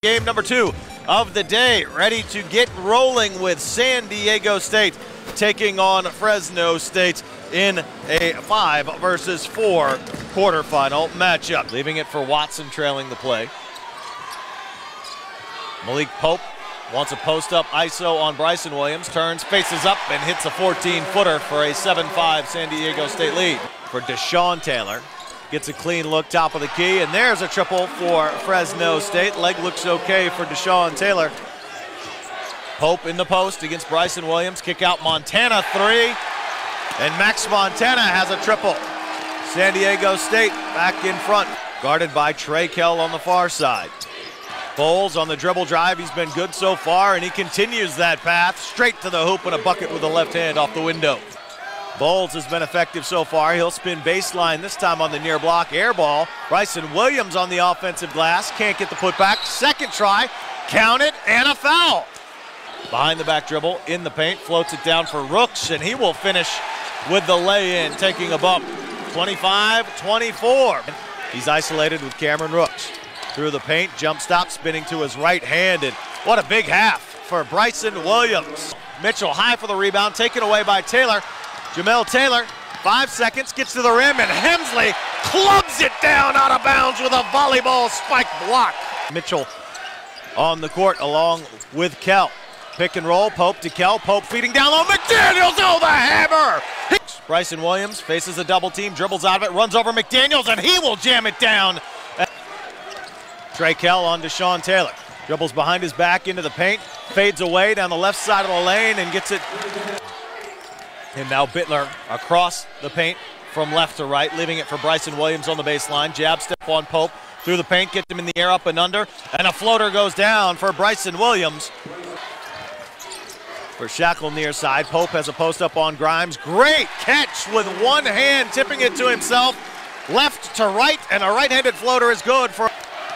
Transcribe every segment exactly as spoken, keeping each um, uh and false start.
Game number two of the day, ready to get rolling with San Diego State taking on Fresno State in a five versus four quarterfinal matchup. Leaving it for Watson trailing the play. Malik Pope wants a post-up I S O on Bryson Williams, turns, faces up, and hits a fourteen-footer for a seven five San Diego State lead. For Deshaun Taylor, gets a clean look top of the key, and there's a triple for Fresno State. Leg looks okay for Deshaun Taylor. Pope in the post against Bryson Williams, kick out Montana three, and Max Montana has a triple. San Diego State back in front, guarded by Trey Kell on the far side. Bowles on the dribble drive, he's been good so far, and he continues that path straight to the hoop and a bucket with the left hand off the window. Bowles has been effective so far. He'll spin baseline, this time on the near block, air ball. Bryson Williams on the offensive glass, can't get the putback. Second try, count it, and a foul. Behind the back dribble, in the paint, floats it down for Rooks, and he will finish with the lay-in, taking a bump. twenty-five twenty-four. He's isolated with Cameron Rooks. Through the paint, jump stop, spinning to his right hand, and what a big half for Bryson Williams. Mitchell high for the rebound, taken away by Taylor. Jamel Taylor, five seconds, gets to the rim, and Hemsley clubs it down out of bounds with a volleyball spike block. Mitchell on the court along with Kell. Pick and roll, Pope to Kell, Pope feeding down low, McDaniels, oh, the hammer! Bryson Williams faces a double team, dribbles out of it, runs over McDaniels, and he will jam it down. Trey Kell on Deshaun Taylor. Dribbles behind his back into the paint, fades away down the left side of the lane and gets it. And now Bittler across the paint from left to right, leaving it for Bryson Williams on the baseline. Jab step on Pope through the paint, gets him in the air up and under, and a floater goes down for Bryson Williams. For Shackle near side, Pope has a post up on Grimes. Great catch with one hand, tipping it to himself. Left to right, and a right-handed floater is good for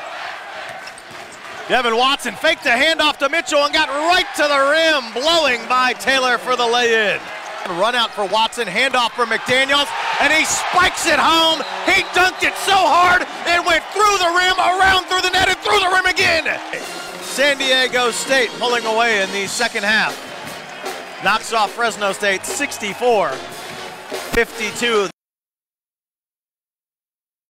Devin Watson. Faked a handoff to Mitchell and got right to the rim, blowing by Taylor for the lay-in. Run out for Watson, handoff for McDaniels, and he spikes it home. He dunked it so hard, it went through the rim, around through the net, and through the rim again. San Diego State pulling away in the second half. Knocks off Fresno State sixty-four fifty-two.